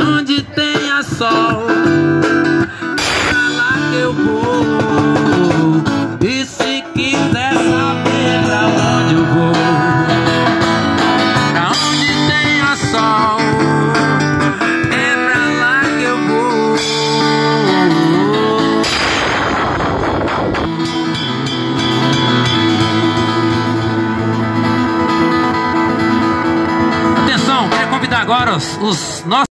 Onde tenha sol, é pra lá que eu vou. E se quiser saber pra onde eu vou, pra onde tenha sol, é pra lá que eu vou. Atenção, quero convidar agora os nossos